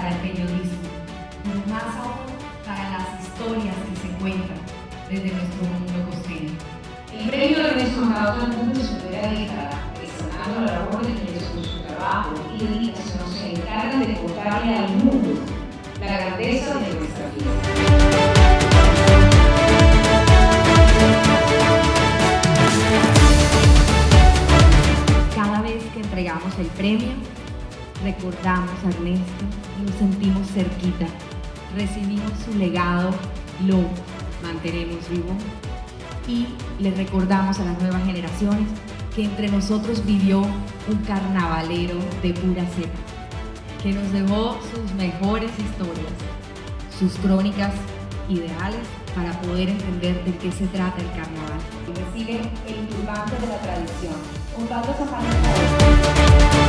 para el periodismo, pero más aún para las historias que se cuentan desde nuestro mundo costeño. El premio Ernesto Macato al mundo de su primera década, destacando la labor de quienes con su trabajo y dedicación se encargan de contarle al mundo la grandeza de nuestra vida. Cada vez que entregamos el premio, recordamos a Ernesto y nos sentimos cerquita. Recibimos su legado, lo mantenemos vivo y le recordamos a las nuevas generaciones que entre nosotros vivió un carnavalero de pura cepa, que nos dejó sus mejores historias, sus crónicas ideales para poder entender de qué se trata el carnaval. Y reciben el turbante de la tradición, honrando esa